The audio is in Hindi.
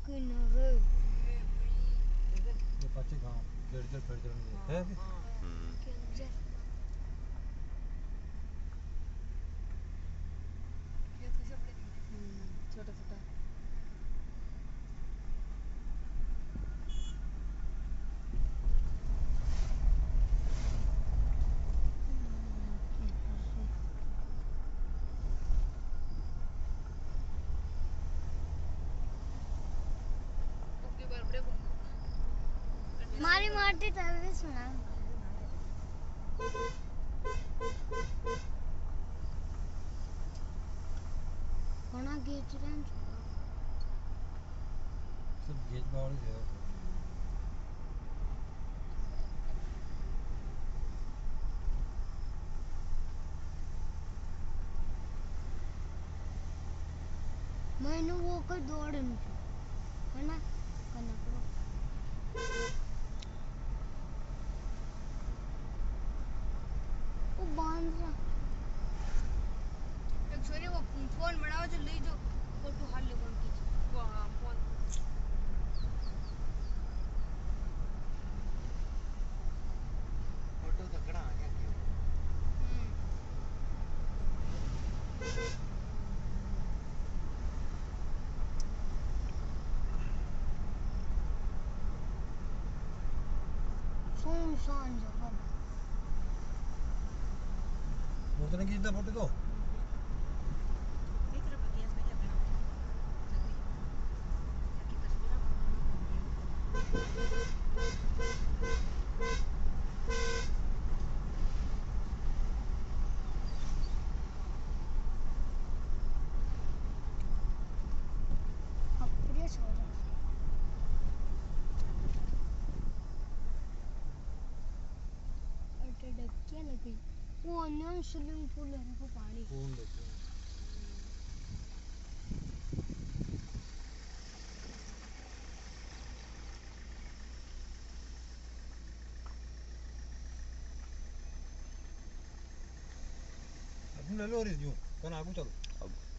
किनारे ये पाछे गांव जड़ फिर है छोटा छोटा मारी मारती तभी सुना कोना गेट रन सब गेज बावड़ी है मैंने वो कर दौड़ है ना करना करो वो बांध रहा एक छोरी वो फोन बनाओ जो ले जो फोटो हाल ले कौन की वो फोन फोटो तकड़ा आ गया सुनसान जगह उतने की इतना फोटो तो अप्रिय छोरा अटे डक्कियां लगी वो अन्य स्विमिंग पूल है को पानी कौन देखो अपने लो रही हूं कौन आगू चलो अब